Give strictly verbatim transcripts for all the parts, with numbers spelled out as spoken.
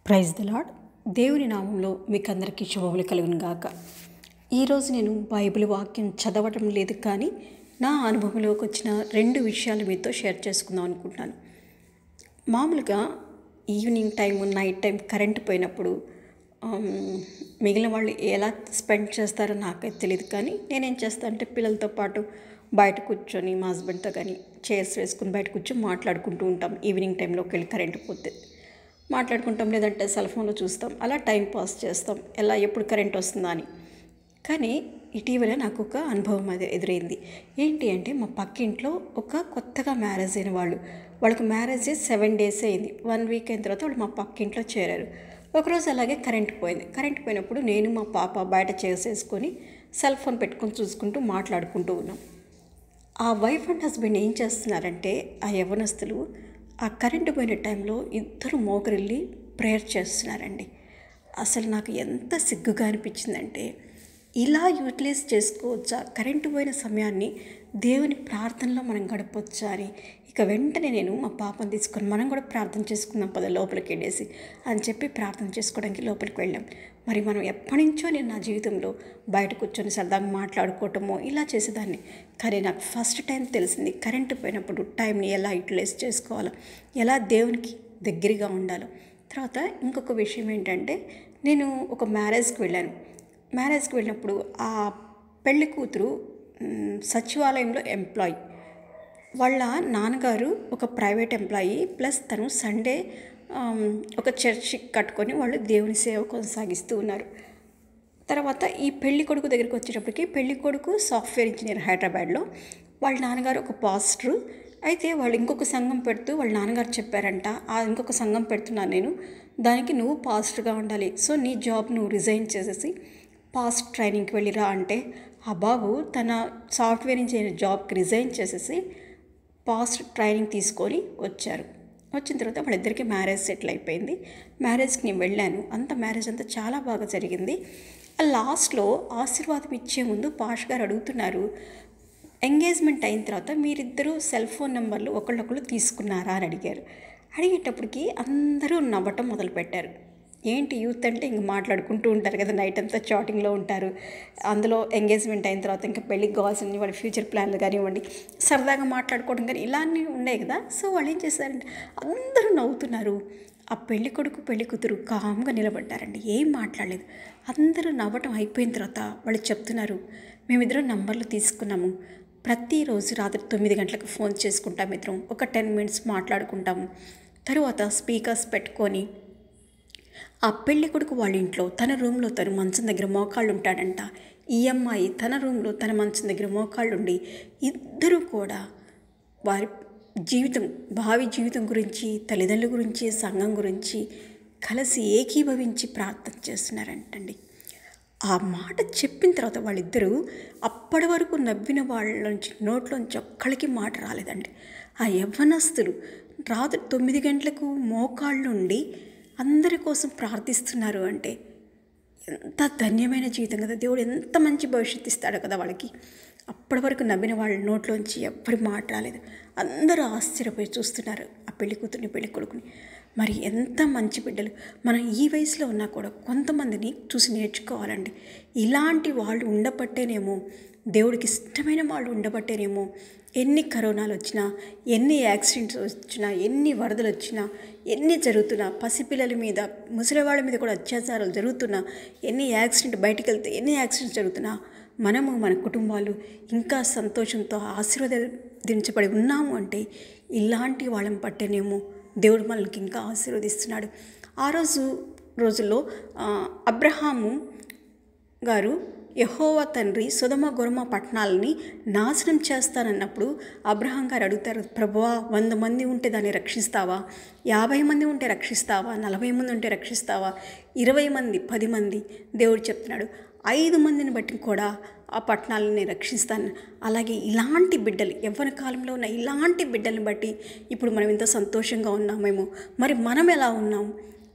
Praise the lord. దేవుని నామంలో మీకు అందరికీ శుభములు కలుగును గాక. ఈరోజు నేను బైబిల్ వాక్యం చదవటం లేదు, కానీ నా అనుభవంలోకి వచ్చిన రెండు విషయాలు మీతో షేర్ చేసుకుందాం అనుకుంటున్నాను. మామూలుగా evening time, night time current పోయినప్పుడు మిగిలిన వాళ్ళు ఎలా స్పెండ్ చేస్తారో నాకైతే తెలియదు, కానీ నేనేం చేస్తాను అంటే పిల్లలతో పాటు బయట కూర్చొని మా హస్బెండ్తో కానీ చైర్స్ వేసుకుని బయట కూర్చొని మాట్లాడుకుంటూ ఉంటాం. ఈవినింగ్ టైంలోకి వెళ్ళి కరెంట్ పోతే మాట్లాడుకుంటాం, లేదంటే సెల్ ఫోన్లో చూస్తాం, అలా టైం పాస్ చేస్తాం, ఎలా ఎప్పుడు కరెంట్ వస్తుందా అని. కానీ ఇటీవల నాకు ఒక అనుభవం అది ఎదురైంది. ఏంటి అంటే మా పక్కింట్లో ఒక కొత్తగా మ్యారేజ్ అయిన వాళ్ళు, వాళ్ళకి మ్యారేజ్ సెవెన్ డేస్ అయింది. వన్ వీక్ అయిన తర్వాత వాళ్ళు మా పక్కింట్లో చేరారు. ఒకరోజు అలాగే కరెంట్ పోయింది. కరెంట్ పోయినప్పుడు నేను మా పాప బయట చేసేసుకొని సెల్ ఫోన్ పెట్టుకొని చూసుకుంటూ మాట్లాడుకుంటూ ఉన్నాం. ఆ వైఫ్ అండ్ హస్బెండ్ ఏం చేస్తున్నారంటే, ఆ యవ్వనస్తులు ఆ కరెంటు పోయిన టైంలో ఇద్దరు మోకరిల్లి ప్రేయర్ చేస్తున్నారండి. అసలు నాకు ఎంత సిగ్గుగా అనిపించిందంటే, ఇలా యూటిలైజ్ చేసుకోవచ్చా కరెంటు పోయిన సమయాన్ని, దేవుని ప్రార్థనలో మనం గడపవచ్చా అని. ఇక వెంటనే నేను మా పాపను తీసుకొని మనం కూడా ప్రార్థన చేసుకుందాం పద లోపలికి వెళ్ళేసి అని చెప్పి ప్రార్థన చేసుకోవడానికి లోపలికి వెళ్ళాం. మరి మనం ఎప్పటి నుంచో నేను నా జీవితంలో బయట కూర్చొని సరదాగా మాట్లాడుకోవటమో ఇలా చేసేదాన్ని, కానీ నాకు ఫస్ట్ టైం తెలిసింది కరెంటు పోయినప్పుడు టైంని ఎలా యూటిలైజ్ చేసుకోవాలో, ఎలా దేవునికి దగ్గరగా ఉండాలో. తర్వాత ఇంకొక విషయం ఏంటంటే, నేను ఒక మ్యారేజ్కి వెళ్ళాను. మ్యారేజ్కి వెళ్ళినప్పుడు ఆ పెళ్లి కూతురు సచివాలయంలో ఎంప్లాయీ, వాళ్ళ నాన్నగారు ఒక ప్రైవేట్ ఎంప్లాయీ, ప్లస్ తను సండే ఒక చర్చి కట్టుకొని వాళ్ళు దేవుని సేవ కొనసాగిస్తూ ఉన్నారు. తర్వాత ఈ పెళ్లి కొడుకు దగ్గరికి వచ్చేటప్పటికి, పెళ్లి కొడుకు సాఫ్ట్వేర్ ఇంజనీర్ హైదరాబాద్లో, వాళ్ళ నాన్నగారు ఒక పాస్టరు. అయితే వాళ్ళు ఇంకొక సంఘం పెడుతూ వాళ్ళ నాన్నగారు చెప్పారంట, ఆ ఇంకొక సంఘం పెడుతున్నాను నేను, దానికి నువ్వు పాస్టర్గా ఉండాలి, సో నీ జాబ్ నువ్వు రిజైన్ చేసేసి పాస్ట్ ట్రైనింగ్కి వెళ్ళిరా అంటే, ఆ బాబు తన సాఫ్ట్వేర్ ఇంజనీర్ జాబ్కి రిజైన్ చేసేసి పాస్ట్ ట్రైనింగ్ తీసుకొని వచ్చారు. వచ్చిన తర్వాత వాళ్ళిద్దరికీ మ్యారేజ్ సెటిల్ అయిపోయింది. మ్యారేజ్కి నేను వెళ్ళాను. అంత మ్యారేజ్ అంతా చాలా బాగా జరిగింది. లాస్ట్లో ఆశీర్వాదం ఇచ్చే ముందు పాష్ గారు అడుగుతున్నారు, ఎంగేజ్మెంట్ అయిన తర్వాత మీరిద్దరూ సెల్ ఫోన్ నెంబర్లు ఒకళ్ళొకళ్ళు తీసుకున్నారా అని అడిగారు. అడిగేటప్పటికి అందరూ నవ్వటం మొదలుపెట్టారు. ఏంటి యూత్ అంటే ఇంక మాట్లాడుకుంటూ ఉంటారు కదా, నైట్ అంతా చాటింగ్లో ఉంటారు. అందులో ఎంగేజ్మెంట్ అయిన తర్వాత ఇంకా పెళ్ళికి కావాల్సిన వాళ్ళ ఫ్యూచర్ ప్లాన్లు కానివ్వండి, సరదాగా మాట్లాడుకోవడం కానీ ఇలాంటివి ఉన్నాయి కదా. సో వాళ్ళు ఏం చేశారంటే అందరూ నవ్వుతున్నారు. ఆ పెళ్లి కొడుకు పెళ్లి కూతురు కామ్గా నిలబడ్డారండి, ఏం మాట్లాడలేదు. అందరూ నవ్వటం అయిపోయిన తర్వాత వాళ్ళు చెప్తున్నారు, మేమిద్దరం నంబర్లు తీసుకున్నాము, ప్రతిరోజు రాత్రి తొమ్మిది గంటలకు ఫోన్ చేసుకుంటాం, ఇద్దరం ఒక టెన్ మినిట్స్ మాట్లాడుకుంటాము. తరువాత స్పీకర్స్ పెట్టుకొని ఆ పెళ్లి కొడుకు వాళ్ళ ఇంట్లో తన రూమ్లో తను మంచం దగ్గర మోకాళ్ళు ఉంటాడంట, ఈ అమ్మాయి తన రూమ్లో తన మంచం దగ్గర మోకాళ్ళు ఉండి ఇద్దరూ కూడా వారి జీవితం, భావి జీవితం గురించి, తల్లిదండ్రుల గురించి, సంఘం గురించి కలిసి ఏకీభవించి ప్రార్థన చేస్తున్నారంటండి. ఆ మాట చెప్పిన తర్వాత వాళ్ళిద్దరూ అప్పటి వరకు నవ్విన వాళ్ళ నుంచి నోట్లోంచి ఒక్కడికి మాట రాలేదండి. ఆ యవ్వనస్తులు రాత్రి తొమ్మిది గంటలకు మోకాళ్ళుండి అందరి కోసం ప్రార్థిస్తున్నారు అంటే ఎంత ధన్యమైన జీవితం కదా. దేవుడు ఎంత మంచి భవిష్యత్తు ఇస్తాడో కదా వాళ్ళకి. అప్పటి వరకు నవ్విన వాళ్ళ నోట్లోంచి ఎవ్వరి మాట రాలేదు. అందరూ ఆశ్చర్యపోయి చూస్తున్నారు ఆ పెళ్లి కూతుర్ని పెళ్లి కొడుకుని. మరి ఎంత మంచి బిడ్డలు. మనం ఈ వయసులో ఉన్నా కూడా కొంతమందిని చూసి నేర్చుకోవాలండి. ఇలాంటి వాళ్ళు ఉండబట్టేనేమో, దేవుడికి ఇష్టమైన వాళ్ళు ఉండబట్టేనేమో ఎన్ని కరోనాలు వచ్చినా, ఎన్ని యాక్సిడెంట్స్ వచ్చినా, ఎన్ని వరదలు వచ్చినా, ఎన్ని జరుగుతున్నా, పసిపిల్లల మీద, ముసలివాళ్ళ మీద కూడా అత్యాచారాలు జరుగుతున్నా, ఎన్ని యాక్సిడెంట్ బయటికి వెళ్తే ఎన్ని యాక్సిడెంట్స్ జరుగుతున్నా, మనము మన కుటుంబాలు ఇంకా సంతోషంతో ఆశీర్వదించబడి ఉన్నాము అంటే ఇలాంటి వాళ్ళని పట్టేనేమో దేవుడు మనకి ఇంకా ఆశీర్వదిస్తున్నాడు. ఆ రోజు రోజుల్లో అబ్రహాము గారు యెహోవా తండ్రి సొదొమ గొమొర్రా పట్టణాలని నాశనం చేస్తానన్నప్పుడు అబ్రహాం గారు అడుగుతారు, ప్రభువా వంద మంది ఉంటే దాన్ని రక్షిస్తావా, యాభై మంది ఉంటే రక్షిస్తావా, నలభై మంది ఉంటే రక్షిస్తావా, ఇరవై మంది, పది మంది. దేవుడు చెప్తున్నాడు, ఐదు మందిని బట్టి కూడా ఆ పట్టణాలను నేను రక్షిస్తాను. అలాగే ఇలాంటి బిడ్డలు, యవ్వన కాలంలో ఉన్న ఇలాంటి బిడ్డలను బట్టి ఇప్పుడు మనం ఇంత సంతోషంగా ఉన్నామేమో. మరి మనం ఎలా ఉన్నాం?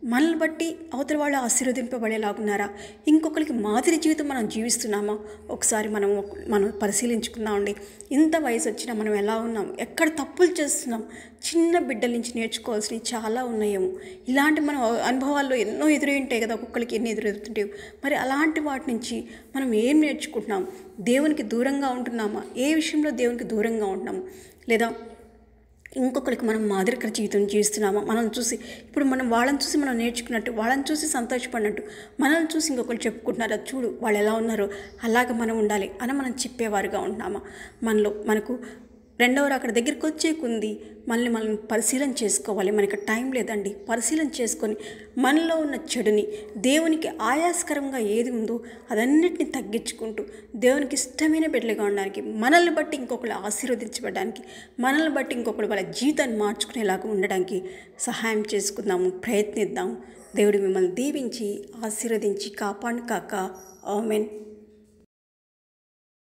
మనల్ని బట్టి అవతల వాళ్ళు ఆశీర్వదింపబడేలాగున్నారా? ఇంకొకరికి మాదిరి జీవితం మనం జీవిస్తున్నామా? ఒకసారి మనం మనం పరిశీలించుకుందామండి. ఇంత వయసు వచ్చినా మనం ఎలా ఉన్నాం? ఎక్కడ తప్పులు చేస్తున్నాం? చిన్న బిడ్డల నుంచి నేర్చుకోవాల్సినవి చాలా ఉన్నాయేమో. ఇలాంటి మన అనుభవాల్లో ఎన్నో ఎదురై కదా, ఒక్కొక్కరికి ఎన్ని ఎదురవుతుంటాయో. మరి అలాంటి వాటి నుంచి మనం ఏం నేర్చుకుంటున్నాం? దేవునికి దూరంగా ఉంటున్నామా? ఏ విషయంలో దేవునికి దూరంగా ఉంటున్నాము? లేదా ఇంకొకరికి మనం మాదిరికర జీవితం జీవిస్తున్నామా? మనం చూసి ఇప్పుడు మనం వాళ్ళని చూసి మనం నేర్చుకున్నట్టు, వాళ్ళని చూసి సంతోషపడినట్టు, మనల్ని చూసి ఇంకొకరు చెప్పుకుంటున్నారు, అది చూడు వాళ్ళు ఎలా ఉన్నారో అలాగ మనం ఉండాలి అని మనం చెప్పేవారుగా ఉంటున్నామా? మనలో మనకు రెండవరు అక్కడ దగ్గరికి వచ్చే కొంది మనల్ని మనం పరిశీలన చేసుకోవాలి. మనకి టైం లేదండి. పరిశీలన చేసుకొని మనలో ఉన్న చెడుని, దేవునికి ఆయాస్కరంగా ఏది ఉందో అదన్నిటిని తగ్గించుకుంటూ దేవునికి ఇష్టమైన బిడ్డలుగా ఉండడానికి, మనల్ని బట్టి ఇంకొకరు ఆశీర్వదించబడడానికి, మనల్ని బట్టి ఇంకొకరు వాళ్ళ జీవితాన్ని మార్చుకునేలాగా ఉండడానికి సహాయం చేసుకుందాము, ప్రయత్నిద్దాము. దేవుడు మిమ్మల్ని దీవించి ఆశీర్వదించి కాపాడు కాక. ఆమేన్.